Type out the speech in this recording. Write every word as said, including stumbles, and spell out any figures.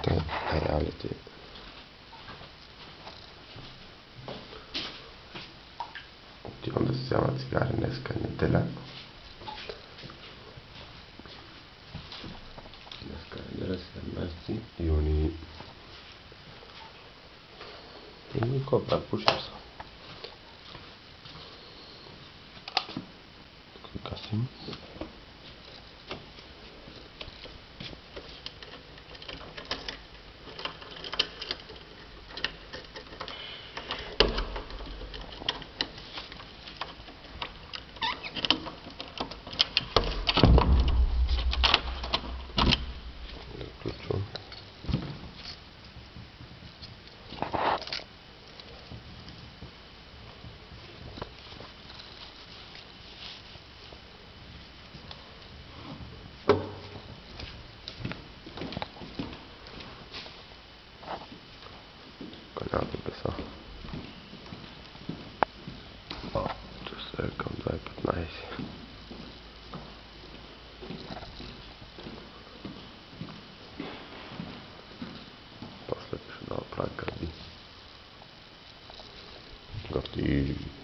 To je reality. Отивам да си взема цигари, днеска е неделя. Днеска е неделя, седемнайсети юни. И никога правя, пушим се. Гасим. Каналът песа. Часа е към две и петнайсет. После ще да направя гърди. Гърди.